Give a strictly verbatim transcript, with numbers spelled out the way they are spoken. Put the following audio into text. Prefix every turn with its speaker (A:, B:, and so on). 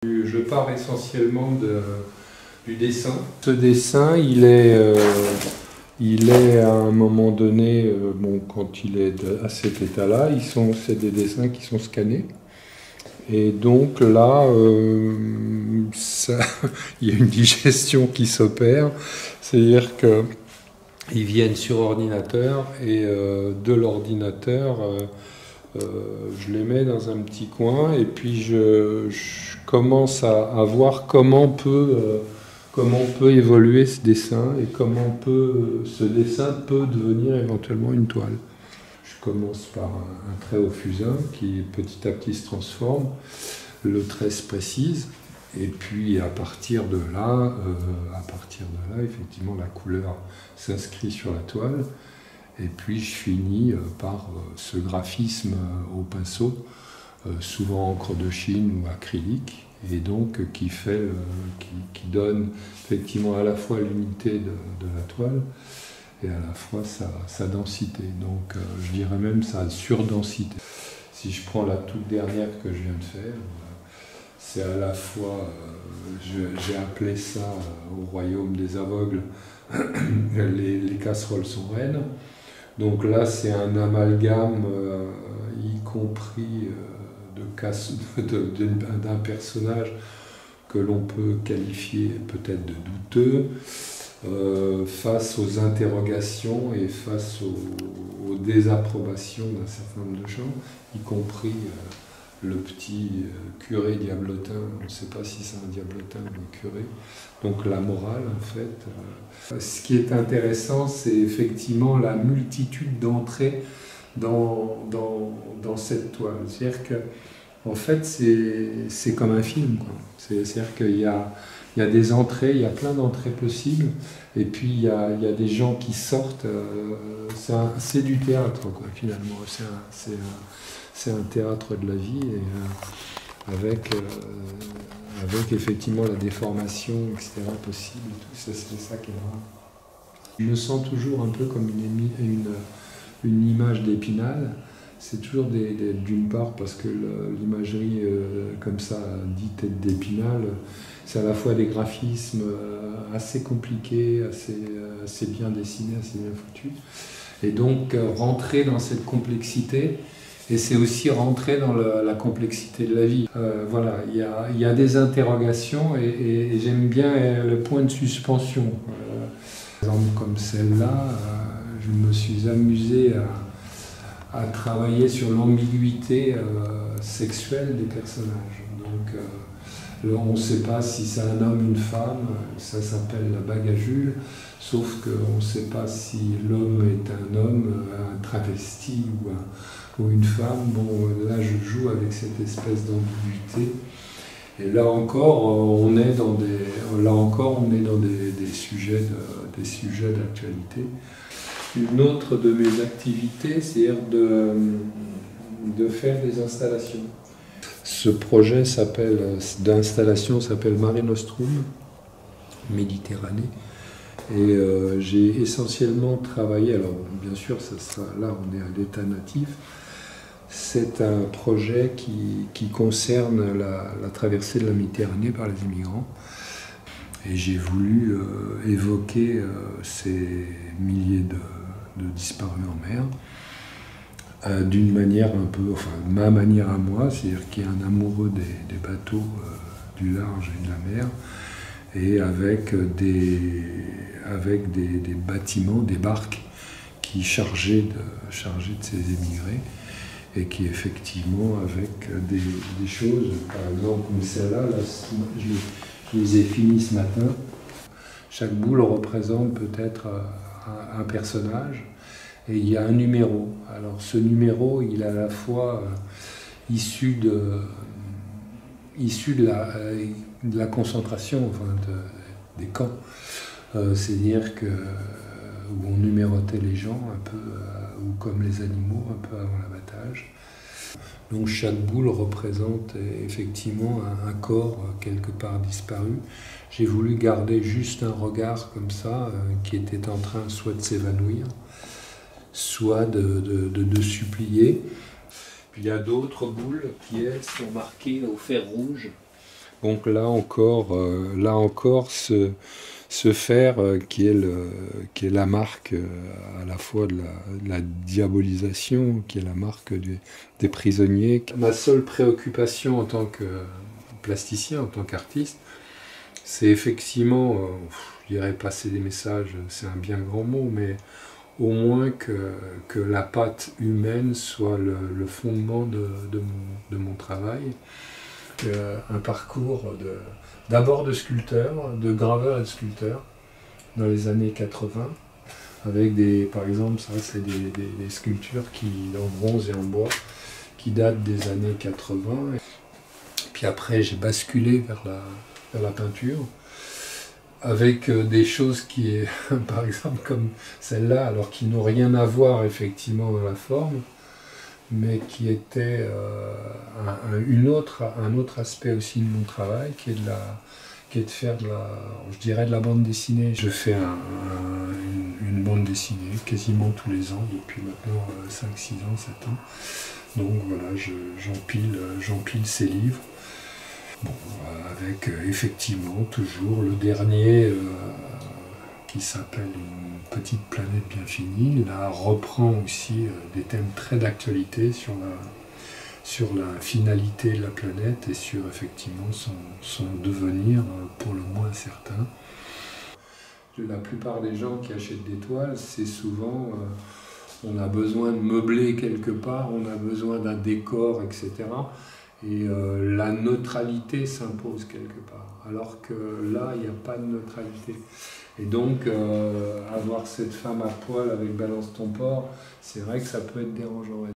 A: Je pars essentiellement de, du dessin. Ce dessin, il est, euh, il est à un moment donné, euh, bon, quand il est de, à cet état-là, ils sont, c'est des dessins qui sont scannés. Et donc là, euh, ça, il y a une digestion qui s'opère, c'est-à-dire que ils viennent sur ordinateur et euh, de l'ordinateur, euh, euh, je les mets dans un petit coin et puis je, je commence à, à voir comment peut, euh, comment peut évoluer ce dessin et comment peut, ce dessin peut devenir éventuellement une toile. Je commence par un, un trait au fusain qui petit à petit se transforme, le trait se précise. Et puis à partir de là, euh, à partir de là, effectivement, la couleur s'inscrit sur la toile. Et puis je finis euh, par euh, ce graphisme euh, au pinceau, euh, souvent encre de Chine ou acrylique, et donc euh, qui fait, euh, qui, qui donne effectivement à la fois l'unité de, de la toile et à la fois sa, sa densité. Donc euh, je dirais même sa surdensité. Si je prends la toute dernière que je viens de faire. C'est à la fois, euh, j'ai appelé ça euh, au royaume des aveugles, les, les casseroles sont reines. Donc là, c'est un amalgame, euh, y compris euh, de casse, de, de, d'un personnage que l'on peut qualifier peut-être de douteux, euh, face aux interrogations et face aux, aux désapprobations d'un certain nombre de gens, y compris euh, le petit curé diablotin, on ne sait pas si c'est un diablotin ou un curé, donc la morale en fait. Ce qui est intéressant, c'est effectivement la multitude d'entrées dans, dans, dans cette toile. C'est-à-dire que, en fait, c'est, c'est comme un film, quoi. C'est, c'est-à-dire qu'il y a, il y a des entrées, il y a plein d'entrées possibles, et puis il y a, il y a des gens qui sortent. Euh, c'est, un, c'est du théâtre, quoi, finalement. C'est un, c'est un, C'est un théâtre de la vie et, euh, avec, euh, avec effectivement la déformation, et cetera possible. Tout ça, c'est ça qui est rare. Je me sens toujours un peu comme une, une, une image d'Épinal. C'est toujours des, des, d'une part parce que le, l'imagerie euh, comme ça, dite d'Épinal, c'est à la fois des graphismes euh, assez compliqués, assez, euh, assez bien dessinés, assez bien foutus. Et donc euh, rentrer dans cette complexité. Et c'est aussi rentrer dans le, la complexité de la vie. Euh, voilà, il y a, y a des interrogations et, et, et j'aime bien le point de suspension. Euh, par exemple, comme celle-là, euh, je me suis amusé à, à travailler sur l'ambiguïté euh, sexuelle des personnages. Donc, euh, là, on ne sait pas si c'est un homme ou une femme, ça s'appelle la bagajule, sauf qu'on ne sait pas si l'homme est un homme, un travesti ou un ou une femme. Bon, là je joue avec cette espèce d'ambiguïté. Et là encore, on est dans des, là encore, on est dans des, des sujets de, des sujets d'actualité. Une autre de mes activités, c'est de, de faire des installations. Ce projet s'appelle, d'installation s'appelle Mare Nostrum, Méditerranée. Et euh, j'ai essentiellement travaillé, alors bien sûr, ça sera, là on est à l'état natif, c'est un projet qui, qui concerne la, la traversée de la Méditerranée par les immigrants. Et j'ai voulu euh, évoquer euh, ces milliers de, de disparus en mer euh, d'une manière un peu, enfin ma manière à moi, c'est-à-dire qu'il y a un amoureux des, des bateaux euh, du large et de la mer, et avec des, avec des, des bâtiments, des barques qui chargeaient de, chargeaient de ces émigrés et qui effectivement avec des, des choses, par exemple comme celle-là, là, je, je les ai finies ce matin. Chaque boule représente peut-être un, un personnage et il y a un numéro. Alors ce numéro, il est à la fois euh, issu de, issu de la, euh, de la concentration, enfin de, des camps. Euh, c'est-à-dire que où on numérotait les gens un peu, euh, ou comme les animaux, un peu avant l'abattage. Donc chaque boule représente effectivement un, un corps euh, quelque part disparu. J'ai voulu garder juste un regard comme ça, euh, qui était en train soit de s'évanouir, soit de, de, de, de supplier. Puis il y a d'autres boules qui, elles, sont marquées au fer rouge, Donc là encore, euh, là encore ce, ce fer euh, qui, est le, qui est la marque euh, à la fois de la, de la diabolisation, qui est la marque des, des prisonniers. Ma seule préoccupation en tant que plasticien, en tant qu'artiste, c'est effectivement, euh, je dirais passer des messages, c'est un bien grand mot, mais au moins que, que la patte humaine soit le, le fondement de, de, mon, de mon travail. Euh, un parcours de, d'abord de sculpteur, de graveur et de sculpteur dans les années quatre-vingts, avec des, par exemple, ça c'est des, des, des sculptures qui, en bronze et en bois qui datent des années quatre-vingts. Puis après j'ai basculé vers la, vers la peinture, avec des choses qui, par exemple comme celle-là, alors qui n'ont rien à voir effectivement dans la forme, mais qui était euh, un, une autre, un autre aspect aussi de mon travail, qui est de, la, qui est de faire de la, je dirais de la bande dessinée. Je fais un, un, une, une bande dessinée quasiment tous les ans, depuis maintenant euh, cinq, six ans, sept ans. Donc voilà, je, j'empile, j'empile ces livres. Bon, avec euh, effectivement toujours le dernier euh, qui s'appelle Une petite planète bien finie, là reprend aussi euh, des thèmes très d'actualité sur la, sur la finalité de la planète et sur effectivement son, son devenir euh, pour le moins incertain. La plupart des gens qui achètent des toiles, c'est souvent euh, on a besoin de meubler quelque part, on a besoin d'un décor, et cetera. Et euh, la neutralité s'impose quelque part, alors que là, il n'y a pas de neutralité. Et donc, euh, avoir cette femme à poil avec Balance ton porc, c'est vrai que ça peut être dérangeant.